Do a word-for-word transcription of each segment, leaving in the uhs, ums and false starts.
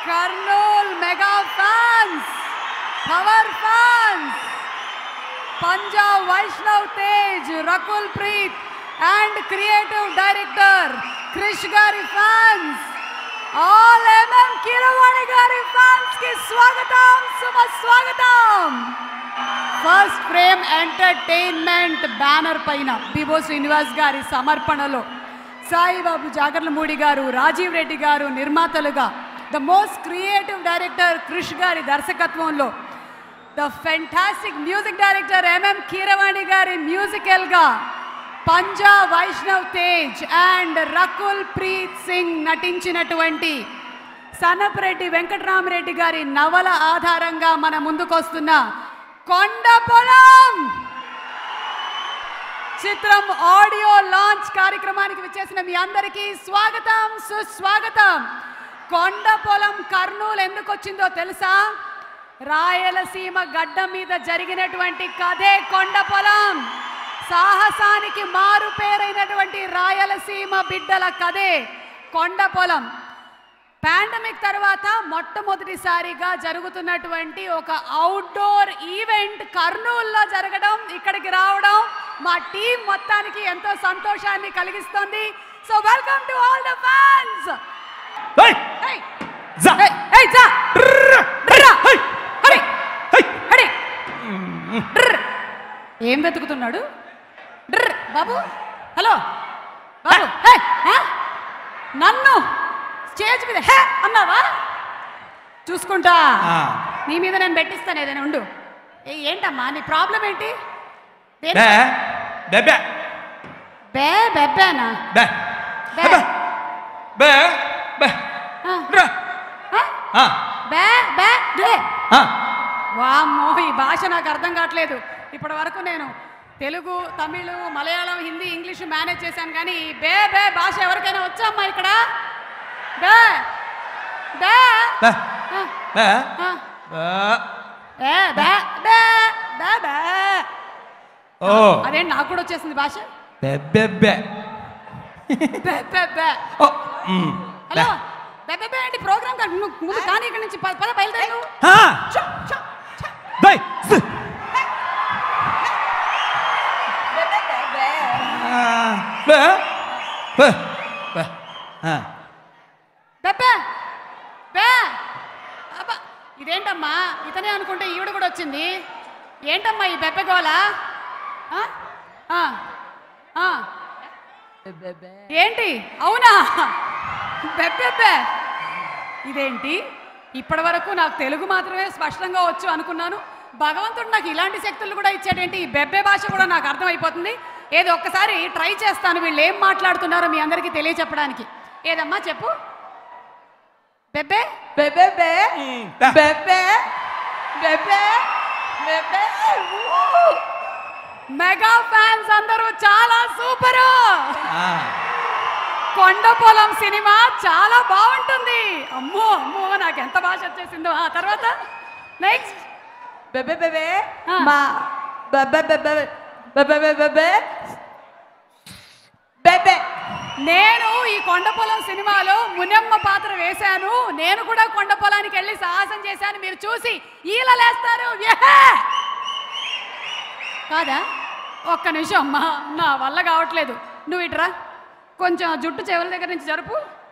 Kurnool mega fans, power fans, Punjab Vaishnav Tej, Rakul Preet and creative director Krish Gari fans, all M M Keeravani Gari fans ki swagatam, subha swagatam. First frame entertainment banner paina Bibo Srinivas Gari samarpanalo Sai Babu Jagarlamudi Garu, Rajiv Reddy Garu నిర్మాతలుగా the most creative director Krish Gari దర్శకత్వంలో the fantastic music director M M Keeravani Gari musical గా Punjab Vaishnav Tej and Rakul Preet Singh నటించినటువంటి సనపరెడ్డి వెంకటరామరెడ్డి గారి నవల ఆధారంగా మన ముందుకొస్తున్న కొండపొలం చిత్రం audio launch కార్యక్రమానికి విచ్చేసిన మీ అందరికీ స్వాగతం సుస్వాగతం. కొండపొలం కర్నూలు ఎందుకు వచ్చిందో తెలుసా? రాయలసీమ గడ్డ మీద జరిగినటువంటి కథే కొండపొలం. సాహసానికి మారు పేరైనటువంటి రాయలసీమ బిడ్డల కథే కొండపొలం. పాండమిక్ తర్వాత మొట్టమొదటిసారిగా జరుగుతున్నటువంటి ఒక అవుట్డోర్ ఈవెంట్ కర్నూలులో జరగడం, ఇక్కడికి రావడం మా టీం మొత్తానికి ఎంతో సంతోషాన్ని కలిగిస్తుంది. So welcome to all the fans. ఏం వెతుకుతున్నాడు బాబు? హలో బాబు, నన్ను స్టేజ్ మీద హే అన్నావా? చూసుకుంటా, నీ మీద నేను పెట్టిస్తాను ఏదైనా. ఉండు. ఏ ఏంటమ్మా నీ ప్రాబ్లం ఏంటి? బే బెబ్బేనా? వామ్మో, ఈ భాష నాకు అర్థం కావట్లేదు. ఇప్పటి వరకు నేను తెలుగు, తమిళ్, మలయాళం, హిందీ, ఇంగ్లీషు మేనేజ్ చేశాను, కానీ ఈ బే బే భాష ఎవరికైనా వచ్చామ్మా ఇక్కడ? బే బే అదేంటి నాకు కూడా వచ్చేసింది భాష. హలో బెబ్బే ఏంటి ప్రోగ్రామ్ ముందు కానీ ఇక్కడ నుంచి పద బయలుదేరు. ఇదేంటమ్మా ఇతనే అనుకుంటే ఈవిడ కూడా వచ్చింది. ఏంటమ్మా ఈ బెబ్బె గోల? ఏంటి? అవునా బెబ్బెబ్బే? ఇదేంటి ఇప్పటి వరకు నాకు తెలుగు మాత్రమే స్పష్టంగా వచ్చు అనుకున్నాను. భగవంతుడు నాకు ఇలాంటి శక్తులు కూడా ఇచ్చాడేంటి? ఈ బెబ్బే భాష కూడా నాకు అర్థమైపోతుంది. ఏదో ఒక్కసారి ట్రై చేస్తాను వీళ్ళు ఏం మాట్లాడుతున్నారో మీ అందరికీ తెలియచెప్పడానికి. ఏదమ్మా చెప్పు. బెబ్బే బెబ్బే బెబ్బే బెబ్బే బెబ్బే. మెగా ఫ్యాన్స్ అందరూ చాలా సూపరు. కొండపొలం సినిమా చాలా బాగుంటుంది. అమ్మో అమ్మో నాకు ఎంత భాష వచ్చేసిందో. ఆ తర్వాత నెక్స్ట్ బెబ్బే బెబ్బే మా బెబ్బే బెబ్బే బెబ్బే బెబ్బే బెబ్బే. నేను ఈ కొండపొలం సినిమాలో మునమ్మ పాత్ర వేశాను. నేను కూడా కొండపొలానికి వెళ్ళి సాహసం చేశాను. మీరు చూసి ఈలలేస్తారు కాదా? ఒక్క నిమిషం అమ్మా, నా వల్ల కావట్లేదు. నువ్వు ఇట్రా, కొంచెం జుట్టు చెవుల దగ్గర నుంచి జరుపు.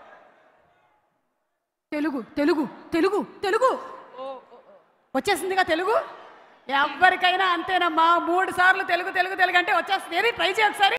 తెలుగు తెలుగు తెలుగు తెలుగు వచ్చేసిందిగా తెలుగు. ఎవరికైనా అంతేనమ్మా, మూడు సార్లు తెలుగు తెలుగు తెలుగు అంటే వచ్చేస్తుంది. ట్రై చేయ ఒకసారి.